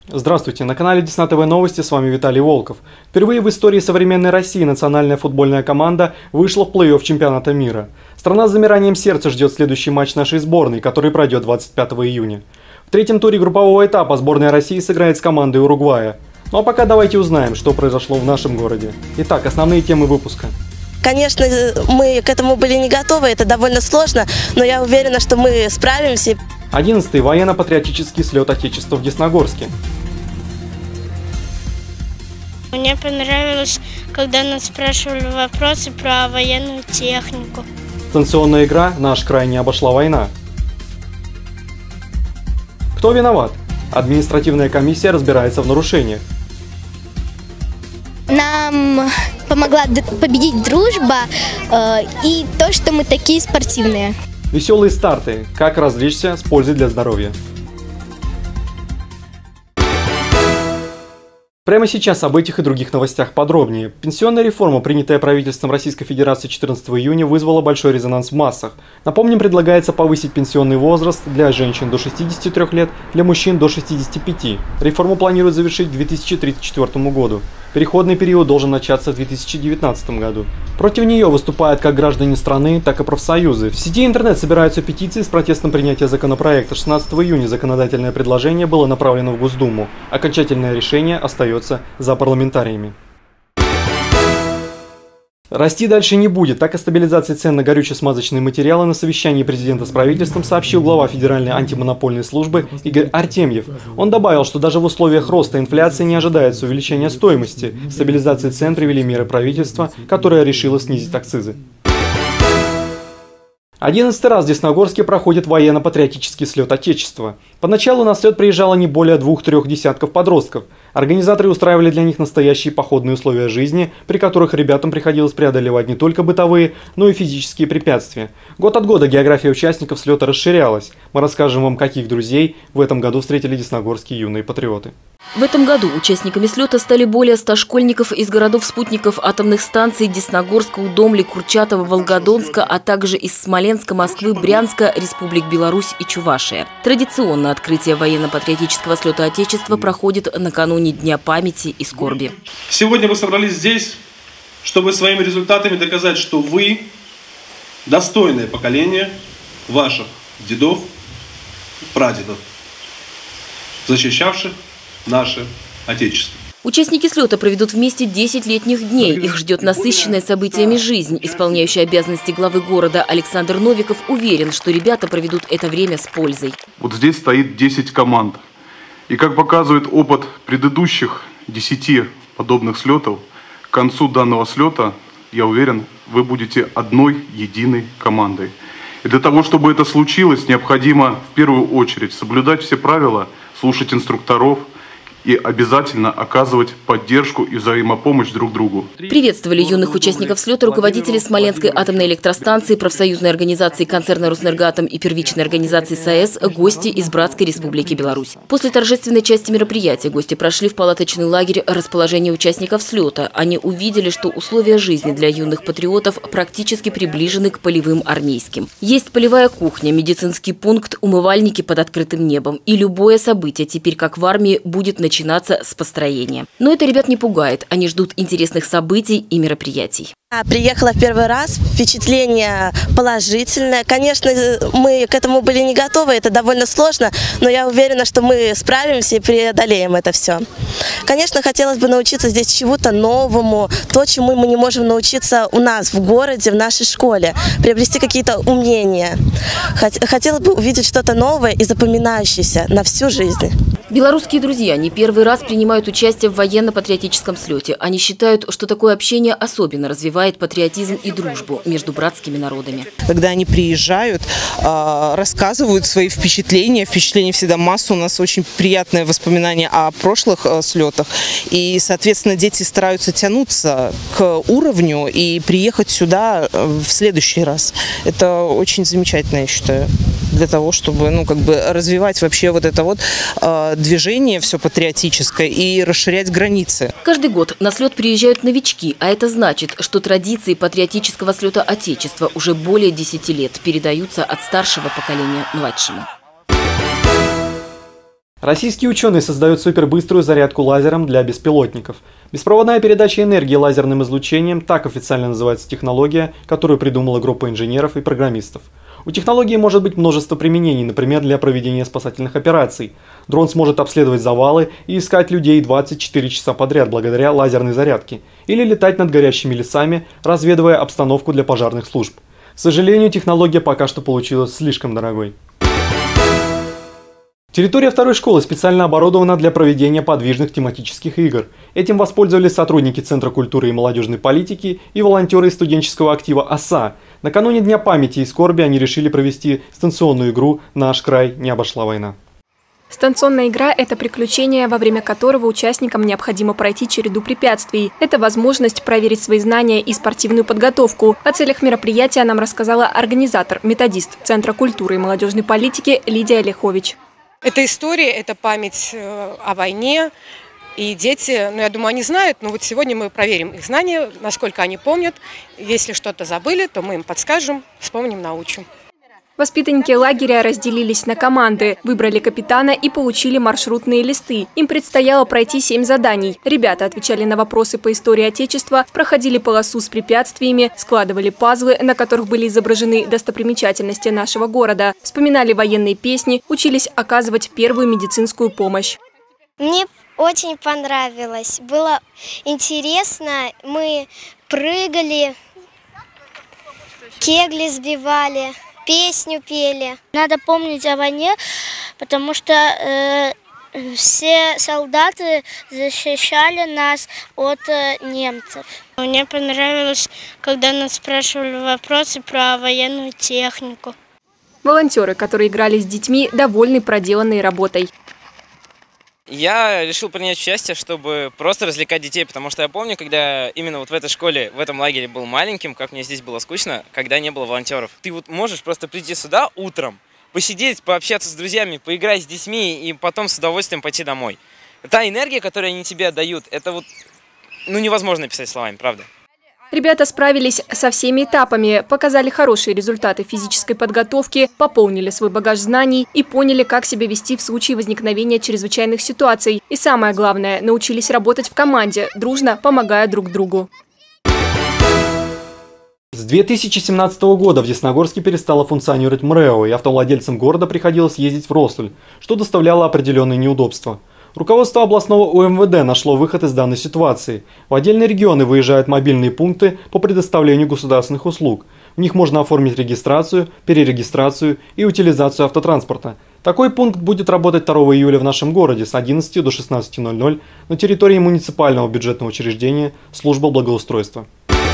Здравствуйте, на канале Десна ТВ Новости, с вами Виталий Волков. Впервые в истории современной России национальная футбольная команда вышла в плей-офф чемпионата мира. Страна с замиранием сердца ждет следующий матч нашей сборной, который пройдет 25 июня. В третьем туре группового этапа сборная России сыграет с командой Уругвая. Ну а пока давайте узнаем, что произошло в нашем городе. Итак, основные темы выпуска. Конечно, мы к этому были не готовы, это довольно сложно, но я уверена, что мы справимся. 11-й военно-патриотический слет Отечества в Десногорске. Мне понравилось, когда нас спрашивали вопросы про военную технику. Станционная игра «Наш край не обошла война». Кто виноват? Административная комиссия разбирается в нарушениях. Нам помогла победить дружба и то, что мы такие спортивные. Веселые старты. Как развлечься с пользой для здоровья. Прямо сейчас об этих и других новостях подробнее. Пенсионная реформа, принятая правительством Российской Федерации 14 июня, вызвала большой резонанс в массах. Напомним, предлагается повысить пенсионный возраст для женщин до 63 лет, для мужчин до 65. Реформу планируют завершить к 2034 году. Переходный период должен начаться в 2019 году. Против нее выступают как граждане страны, так и профсоюзы. В сети интернет собираются петиции с протестом принятия законопроекта. 16 июня законодательное предложение было направлено в Госдуму. Окончательное решение остается за парламентариями. Расти дальше не будет. Так о стабилизации цен на горюче-смазочные материалы на совещании президента с правительством сообщил глава Федеральной антимонопольной службы Игорь Артемьев. Он добавил, что даже в условиях роста инфляции не ожидается увеличения стоимости. Стабилизации цен привели меры правительства, которое решило снизить акцизы. 11-й раз в Десногорске проходит военно-патриотический слет Отечества. Поначалу на слет приезжало не более 2-3 десятков подростков. Организаторы устраивали для них настоящие походные условия жизни, при которых ребятам приходилось преодолевать не только бытовые, но и физические препятствия. Год от года география участников слета расширялась. Мы расскажем вам, каких друзей в этом году встретили десногорские юные патриоты. В этом году участниками слета стали более 100 школьников из городов-спутников атомных станций Десногорска, Удомли, Курчатова, Волгодонска, а также из Смоленска, Москвы, Брянска, Республик Беларусь и Чувашия. Традиционно открытие военно-патриотического слета Отечества проходит накануне Дня памяти и скорби. Сегодня вы собрались здесь, чтобы своими результатами доказать, что вы достойное поколение ваших дедов, прадедов, защищавших наше Отечество. Участники слета проведут вместе 10 летних дней. Их ждет насыщенная событиями жизнь. Исполняющий обязанности главы города Александр Новиков уверен, что ребята проведут это время с пользой. Вот здесь стоит 10 команд. И как показывает опыт предыдущих 10 подобных слетов, к концу данного слета, я уверен, вы будете одной единой командой. И для того, чтобы это случилось, необходимо в первую очередь соблюдать все правила, слушать инструкторов и обязательно оказывать поддержку и взаимопомощь друг другу. Приветствовали юных участников слета руководители Смоленской атомной электростанции, профсоюзной организации концерна «Роснергатом» и первичной организации САЭС, гости из Братской Республики Беларусь. После торжественной части мероприятия гости прошли в палаточный лагерь расположения участников слета. Они увидели, что условия жизни для юных патриотов практически приближены к полевым армейским. Есть полевая кухня, медицинский пункт, умывальники под открытым небом. И любое событие теперь, как в армии, будет начинаться с построения. Но это ребят не пугает. Они ждут интересных событий и мероприятий. Приехала в первый раз, впечатление положительное. Конечно, мы к этому были не готовы, это довольно сложно, но я уверена, что мы справимся и преодолеем это все. Конечно, хотелось бы научиться здесь чему-то новому, то, чему мы не можем научиться у нас в городе, в нашей школе, приобрести какие-то умения. Хотелось бы увидеть что-то новое и запоминающееся на всю жизнь. Белорусские друзья не первый раз принимают участие в военно-патриотическом слете. Они считают, что такое общение особенно развивает патриотизм и дружбу между братскими народами. Когда они приезжают, рассказывают свои впечатления. Впечатлений всегда масса. У нас очень приятные воспоминания о прошлых слетах. И, соответственно, дети стараются тянуться к уровню и приехать сюда в следующий раз. Это очень замечательно, я считаю, для того, чтобы развивать вообще вот это вот движение все патриотическое и расширять границы. Каждый год на слет приезжают новички, а это значит, что традиции патриотического слета Отечества уже более 10 лет передаются от старшего поколения младшему. Российские ученые создают супербыструю зарядку лазером для беспилотников. Беспроводная передача энергии лазерным излучением – так официально называется технология, которую придумала группа инженеров и программистов. У технологии может быть множество применений, например, для проведения спасательных операций. Дрон сможет обследовать завалы и искать людей 24 часа подряд благодаря лазерной зарядке. Или летать над горящими лесами, разведывая обстановку для пожарных служб. К сожалению, технология пока что получилась слишком дорогой. Территория второй школы специально оборудована для проведения подвижных тематических игр. Этим воспользовались сотрудники Центра культуры и молодежной политики и волонтеры из студенческого актива ОСА. Накануне Дня памяти и скорби они решили провести станционную игру «Наш край не обошла война». Станционная игра – это приключение, во время которого участникам необходимо пройти череду препятствий. Это возможность проверить свои знания и спортивную подготовку. О целях мероприятия нам рассказала организатор, методист Центра культуры и молодежной политики Лидия Олехович. Это история, это память о войне. И дети, я думаю, они знают, но вот сегодня мы проверим их знания, насколько они помнят. Если что-то забыли, то мы им подскажем, вспомним, научим. Воспитанники лагеря разделились на команды, выбрали капитана и получили маршрутные листы. Им предстояло пройти 7 заданий. Ребята отвечали на вопросы по истории Отечества, проходили полосу с препятствиями, складывали пазлы, на которых были изображены достопримечательности нашего города, вспоминали военные песни, учились оказывать первую медицинскую помощь. Мне очень понравилось, было интересно, мы прыгали, кегли сбивали. Песню пели. Надо помнить о войне, потому что все солдаты защищали нас от немцев. Мне понравилось, когда нас спрашивали вопросы про военную технику. Волонтеры, которые играли с детьми, довольны проделанной работой. Я решил принять участие, чтобы просто развлекать детей, потому что я помню, когда именно вот в этой школе, в этом лагере был маленьким, как мне здесь было скучно, когда не было волонтеров. Ты вот можешь просто прийти сюда утром, посидеть, пообщаться с друзьями, поиграть с детьми и потом с удовольствием пойти домой. Та энергия, которую они тебе отдают, это вот, невозможно описать словами, правда. Ребята справились со всеми этапами, показали хорошие результаты физической подготовки, пополнили свой багаж знаний и поняли, как себя вести в случае возникновения чрезвычайных ситуаций. И самое главное, научились работать в команде, дружно помогая друг другу. С 2017 года в Десногорске перестало функционировать МРЭО, и автовладельцам города приходилось ездить в Росль, что доставляло определенные неудобства. Руководство областного УМВД нашло выход из данной ситуации. В отдельные регионы выезжают мобильные пункты по предоставлению государственных услуг. В них можно оформить регистрацию, перерегистрацию и утилизацию автотранспорта. Такой пункт будет работать 2 июля в нашем городе с 11 до 16:00 на территории муниципального бюджетного учреждения «Служба благоустройства».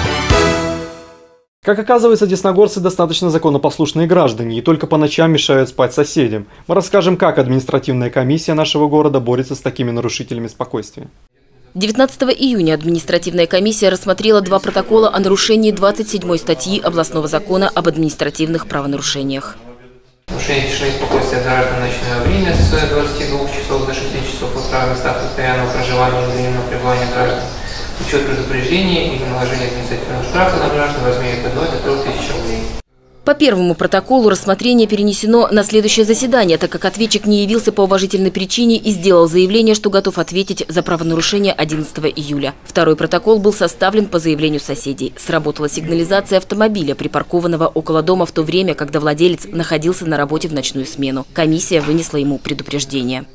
Как оказывается, десногорцы достаточно законопослушные граждане и только по ночам мешают спать соседям. Мы расскажем, как административная комиссия нашего города борется с такими нарушителями спокойствия. 19 июня административная комиссия рассмотрела 2 протокола о нарушении 27 статьи областного закона об административных правонарушениях. Нарушение тишины и спокойствия граждан в ночное время с 22 часов до 6 часов утра в местах постоянного проживания и временного пребывания граждан. Учет предупреждений или наложение административного штрафа на граждан в размере от 1 до 3 тысяч рублей. По первому протоколу рассмотрение перенесено на следующее заседание, так как ответчик не явился по уважительной причине и сделал заявление, что готов ответить за правонарушение 11 июля. Второй протокол был составлен по заявлению соседей. Сработала сигнализация автомобиля, припаркованного около дома в то время, когда владелец находился на работе в ночную смену. Комиссия вынесла ему предупреждение.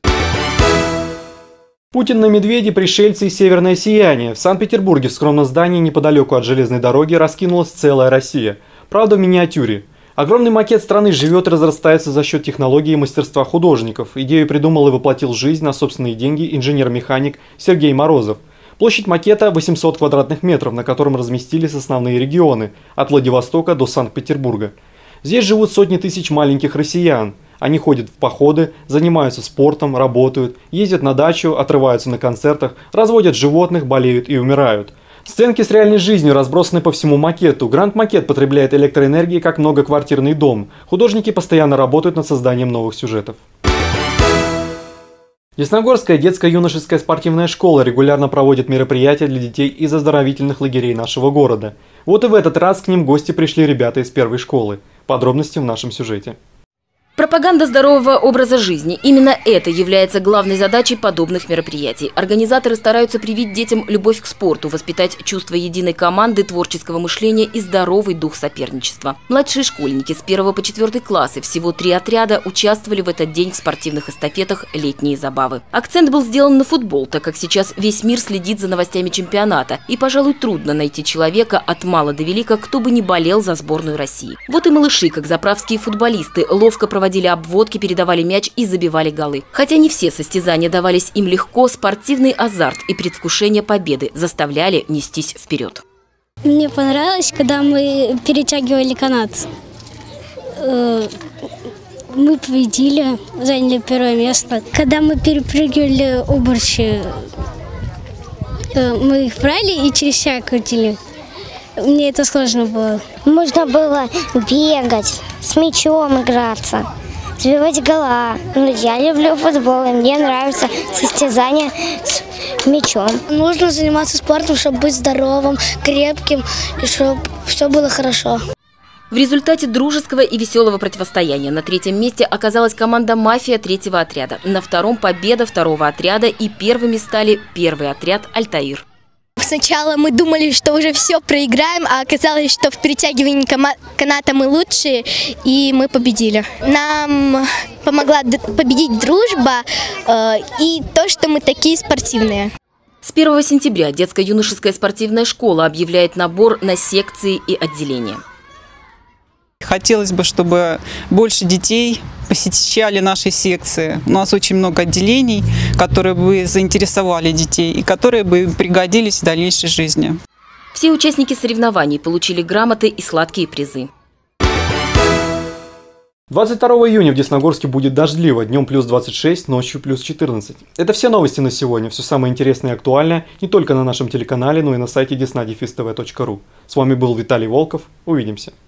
Путин на медведе, пришельцы и северное сияние. В Санкт-Петербурге в скромном здании неподалеку от железной дороги раскинулась целая Россия. Правда, в миниатюре. Огромный макет страны живет и разрастается за счет технологии и мастерства художников. Идею придумал и воплотил в жизнь на собственные деньги инженер-механик Сергей Морозов. Площадь макета 800 квадратных метров, на котором разместились основные регионы – от Владивостока до Санкт-Петербурга. Здесь живут сотни тысяч маленьких россиян. Они ходят в походы, занимаются спортом, работают, ездят на дачу, отрываются на концертах, разводят животных, болеют и умирают. Сценки с реальной жизнью разбросаны по всему макету. Гранд-макет потребляет электроэнергии, как многоквартирный дом. Художники постоянно работают над созданием новых сюжетов. Десногорская детско-юношеская спортивная школа регулярно проводит мероприятия для детей из оздоровительных лагерей нашего города. Вот и в этот раз к ним в гости пришли ребята из первой школы. Подробности в нашем сюжете. Пропаганда здорового образа жизни. Именно это является главной задачей подобных мероприятий. Организаторы стараются привить детям любовь к спорту, воспитать чувство единой команды, творческого мышления и здоровый дух соперничества. Младшие школьники с 1 по 4 классы, всего 3 отряда, участвовали в этот день в спортивных эстафетах «Летние забавы». Акцент был сделан на футбол, так как сейчас весь мир следит за новостями чемпионата. И, пожалуй, трудно найти человека от мала до велика, кто бы не болел за сборную России. Вот и малыши, как заправские футболисты, ловко проводили обводки, передавали мяч и забивали голы. Хотя не все состязания давались им легко, спортивный азарт и предвкушение победы заставляли нестись вперед. Мне понравилось, когда мы перетягивали канат. Мы победили, заняли 1 место. Когда мы перепрыгивали обручи, мы их брали и через себя крутили. Мне это сложно было. Можно было бегать, с мячом играться, забивать гола. Я люблю футбол, и мне нравится состязание с мячом. Нужно заниматься спортом, чтобы быть здоровым, крепким, и чтобы все было хорошо. В результате дружеского и веселого противостояния на 3-м месте оказалась команда «Мафия» 3-го отряда. На 2-м победа 2-го отряда, и первыми стали 1-й отряд «Альтаир». Сначала мы думали, что уже все проиграем, а оказалось, что в перетягивании каната мы лучшие, и мы победили. Нам помогла победить дружба и то, что мы такие спортивные. С 1 сентября детско-юношеская спортивная школа объявляет набор на секции и отделения. Хотелось бы, чтобы больше детей посещали наши секции. У нас очень много отделений, которые бы заинтересовали детей и которые бы пригодились в дальнейшей жизни. Все участники соревнований получили грамоты и сладкие призы. 22 июня в Десногорске будет дождливо, днем плюс 26, ночью плюс 14. Это все новости на сегодня. Все самое интересное и актуальное не только на нашем телеканале, но и на сайте desna-tv.ru. С вами был Виталий Волков. Увидимся.